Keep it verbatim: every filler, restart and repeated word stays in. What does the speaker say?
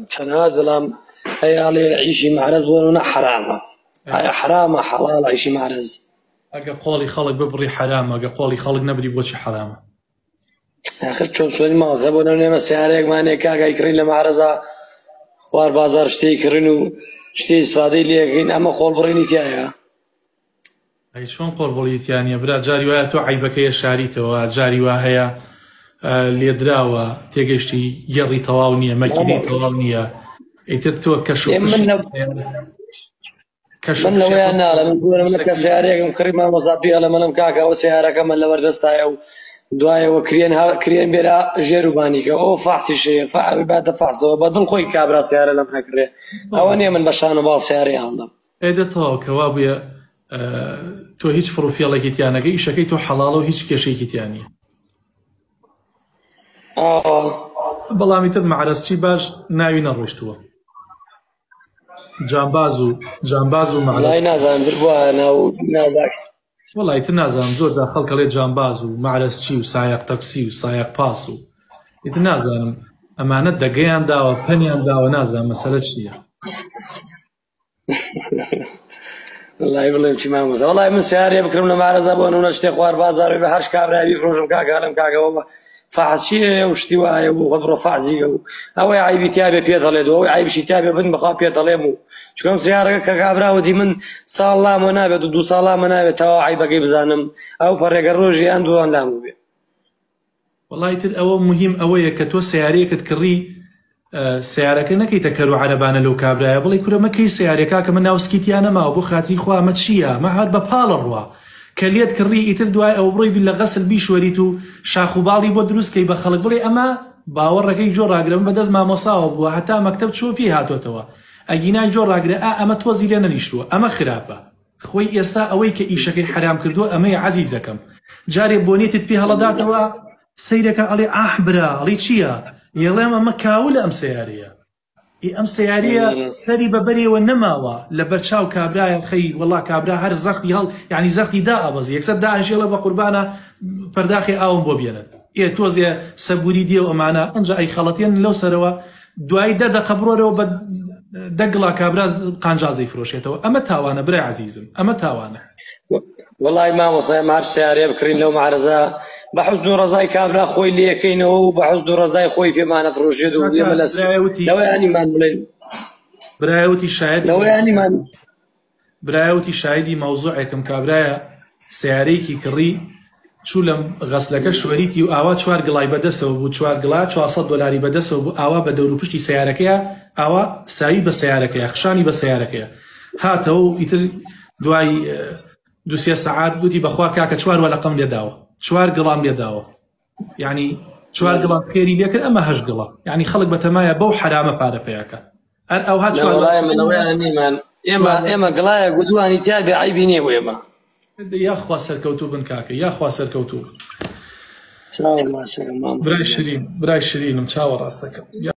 تنازلم هي على عيشي معرز بونا حرامة هاي حرامة حلال عيشي معرز اگه قولی خلق ببری حرامه اگه قولی خلق نبری بوچ حرامه آخر چون سونی ما زبونم نیم سیاره مانه که اگه کردن لمعرزا خوار بازار شتی کردنو شتی استفاده لیکن اما خال برینی تیایا ای چون قول بولیت یعنی برا جاری وای تو عیبکه شاریت و جاری وای لیدراوا تیگشتی یری تواونیه مکینی تواونیه ایتر تو کشوف من لو أنا على من قول من كسيارة كم كريم مصابي على من كاكا أو سيارة كم اللي وردست أو دواء وكريان ها كريان بيرا جيروباني كا أو فحص شيء فعل بعد فحص وبدل خوي كابرا سيارة لم هكره أو أني من بشان وبال سيارة عندهم. إذا تو كوابيا تو هيج فروفيا لك تيانا كي شكي تو حلال وهيج كشيء تياني. آه. بالله ميتر معرستي باش ناوي نروشتوا. جانبازو جانبازو معرس. لا ينازع دربوا أنا ونازع. والله يتنازع زود داخل كلي جانبازو معرستي وسايق تاكسي وسايق باسو. يتنازع أمانة دقيان دا وبنيان دا ونازع مسألة شيء. والله يبلغ شيء ما مزه والله من سيارة بكرمنا معرز أبونا ونشتي خوار بازار بحرش كابرا بيفروشم كاكا لم كاكا والله فحص شيء واشتواء وخبره فحزي أو عيب تيابي بيطلع أو عيب شيء تيابي بن بخاف بيطلع مو شكون سيارة كابرا ودي من صالة منابت ودو صالة منابت أو عيب كيف زانم أو فرق الروجي عنده أن لا مبي والله يتر أو مهم أوي كتو سيارة كتكري سيارة كنا كي تكروا عربانا لو كابرا والله يكون ما كي سيارة كاك من ناوسكيتي أنا ما أبو خاطري خوا متشيا ما هاد ببال الروا كليت كري يتر دواء أو بروي بلا غسل بيش وريتو شاخو بالي بودروس كي بخلق بولي أما باور ركي جور راقرا من بدز ما مصاوب وحتى مكتب شو فيه هاتو توا أجينا جور راقرا أ أما توزي لنا نشتو أما خرابة خوي يستا أوي كإيشكي حرام كردو أما عزيزكم جاري بونيت تبيها لداتوا سيرك علي أحبرا علي تشيا يلا ما كاول أم سيارية أم سيارية سري ببري والنماوة لبرشاو كابرايا خي والله كابرا هر زختي هل يعني زختي داء بزي يكسر داء إن شاء الله بقربانا فرداخي أو مبوبينا إيه توزي سبوري دي ومعنا أنجا أي خلطين لو سروا دواي دادا قبرورة وبد دقلا كابرا قانجازي فروشيته أما تاوانا بري عزيزم أما تاوانا والله ما وصي ما عرش سيارة بكرين لو معرزة بحسن رزاي كابرا خوي اللي كينه بحسن رزاي خوي في معنا فروشيده ويملس لو يعني ما نقول برايوتي شاهد لو يعني ما برايوتي شاهدي موضوعكم كابرايا سياريكي كري شو لم غسلك شوريتي وآوا شوار قلاي بدسه وبو شوار قلا شو أصد دولاري بدسه وبو آوا بدورو بشتي سياركيا آوا ساي بسياركيا خشاني بسياركيا هاتو يتر دواي دوسيا ساعات بوتي بخوا كاكا شوار ولا قم ليداوه شوار قلام ليداوه يعني شوار قلام خيري ليكن أما هج قلا يعني خلق بتمايا بو حرامة بارا بياكا أو هاد شوار والله من ويعني من إما إما قلايا قدواني تابع عيبيني ويما يا أخوة سركوتو بن كاكا يا أخوة سركوتو شاء الله شاء الله براي شيرين براي شيرين مشاور راستك